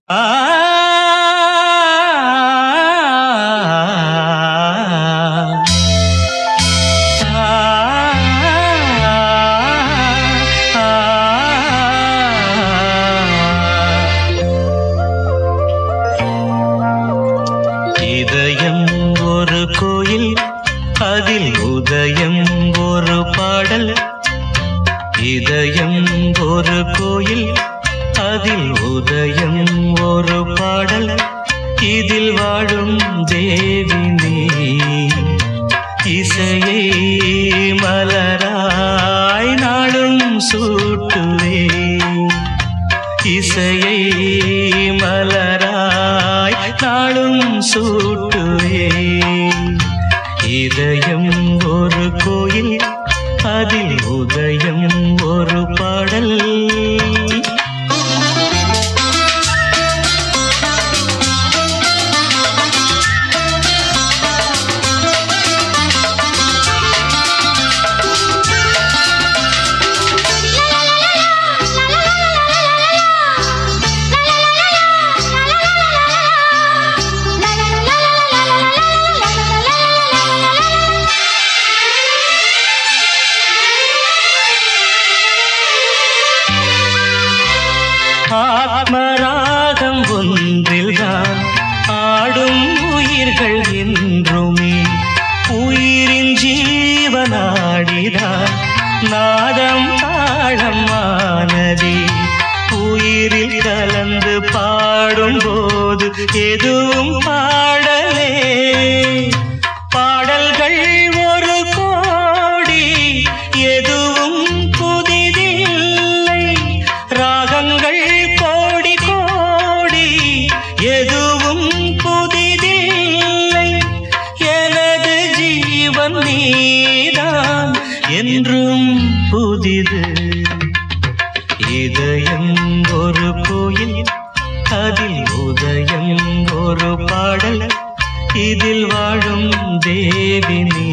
இதயம் ஒரு கோயில், அதில் உதயம் ஒரு பாடல். இதயம் ஒரு கோயில், அதில் உதயம் ஒரு பாடல். இதில் வாழும் தேவி நீ, இசையை மலராய் நாளும் சூட்டுவே. இசையை மலராய் நாளும் சூட்டுவே. இதயம் ஒரு கோயில், அதில் உதயம் ஒரு பாடல். ஆத்மராகம் ஒன்றில்தான் ஆடும் உயிர்கள் என்றுமே. உயிரின் ஜீவனாடிதான் நாதம் தாளமானதே. உயிரில் கலந்து பாடும்போது எதுவும் பாடலே. பாடல்கள் ஒரு கோடி, எதுவும் புதிதில்லை. ராகங்கள் கோடி கோடி, எதுவும் புதிதில்லை. எனது ஜீவன் நீதான், என்றும் புதிது. இதயம் ஒரு கோயில், அதில் உதயம் ஒரு பாடல். இதில் வாழும் தேவி நீ,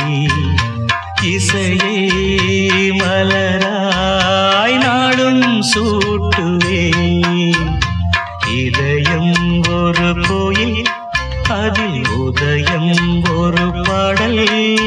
இசையை மலராய் நாளும் சூட்டுவே. இதயம் ஒரு கோயில், அதில் உதயம் ஒரு பாடல்.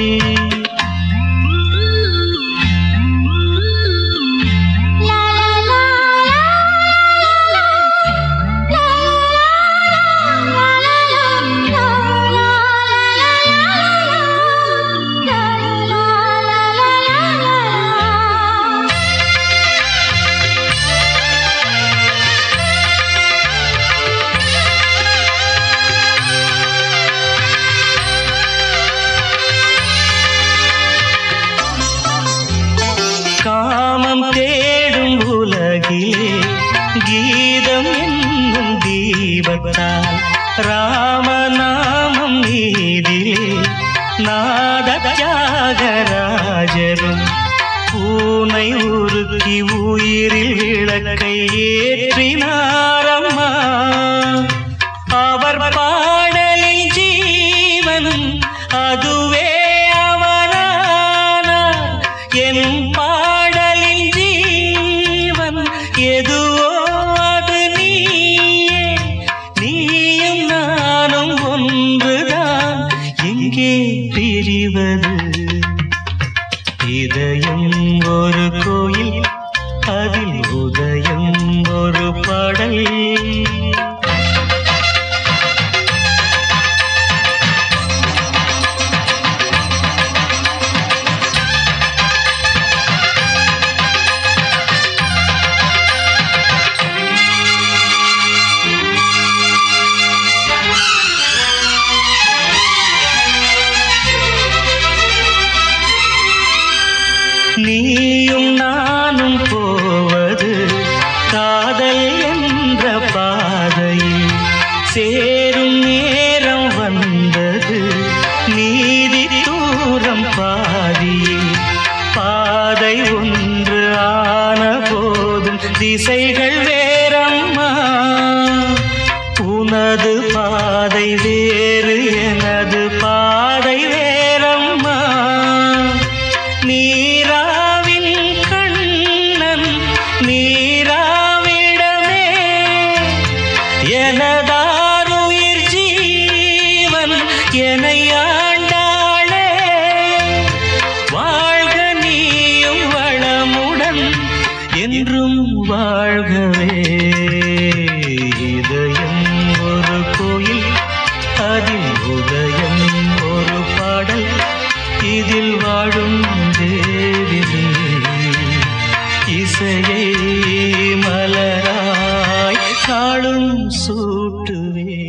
காமம் தேடும் உலகிலே கீதம் என்னும் தீபத்தால் ராமநாமம் நீதிலே நாத தியாகராஜரும் பூனை உருக்கி உயிரில் விளக்கை ஏற்றினாரம்மா. அவர் பாடலில் ஜீவன் அதுவே அவனானார். என் பாடலில் ஜீவன் எதுவோ அது நீயே. நீயும் நானும் ஒன்றுதான், எங்கே பிரிவது? இதயம் ஒரு கோயில், அதில் உதயம் ஒரு பாடல். நீயும் நானும் போவது காதல் என்ற பாதையில் சேரும் நேரம் வந்தது. நீதி தூரம் பாதியில் பாதை ஒன்று ஆன போதும் திசைகள் வேறம்மா. உனது பாதை வேறு, எனது பாதை வேறம்மா. நீராவின் கண்ணன் நீராவிடமே, உதயம் ஒரு பாடல் இதில் வாழும் தேவினே இசையை மலராய் நாளும் சூட்டுவே